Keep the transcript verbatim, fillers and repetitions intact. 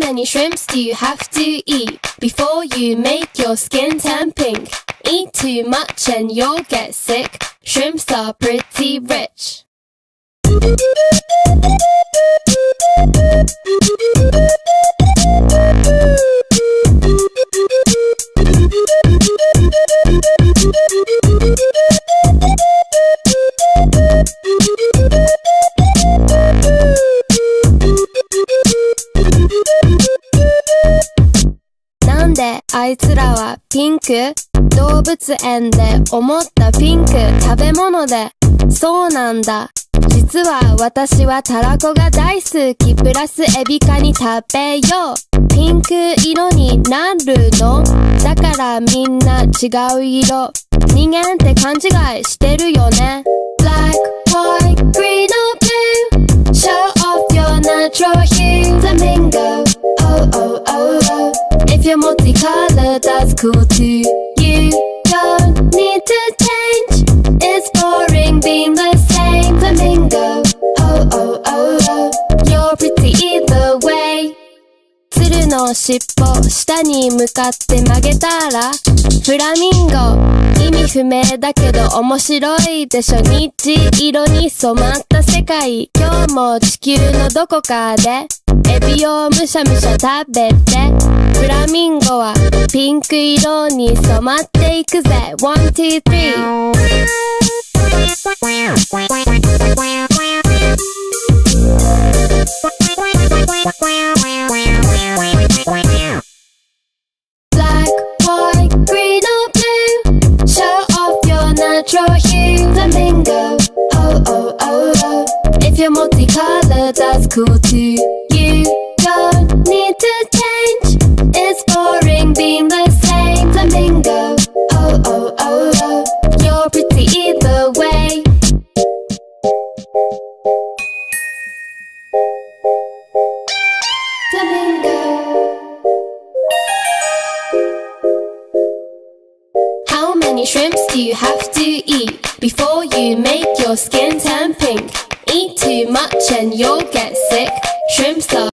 many shrimps do you have to eat before you make your skin turn pink? Eat too much and you'll get sick. Shrimps are pretty rich.なんであいつらはピンク？動物園で思ったピンク食べ物で。そうなんだ。実は私はたらこが大好き。プラスエビカニ食べよう。ピンク色になるの？だからみんな違う色。人間って勘違いしてるよね。Black, white, green or blue. Show off your natural hue. Flamingo, oh oh oh oh. If you're multicolored, that's cool too. You don't need to change. It's boring being the same. Flamingo, oh oh oh oh. You're pretty either way. 鶴の尻尾下に向かって曲げたらフラミンゴ。意味不明だけど面白いでしょ。虹色に染まった世界。今日も地球のどこかでエビをむしゃむしゃ食べて。フラミンゴはピンク色に染まっていくぜ。ワン、ツー、スリー。Black, white, green or blue. Show off your natural hue. Flamingo, oh oh oh oh. If you're multicolored, that's cool too. You don't need to change. It's boring being the same. Flamingo, oh oh oh oh. You're pretty either way. Flamingo. How many shrimps do you have to eat before you make your skin turn pink? Eat too much and you'll get sick. Shrimps are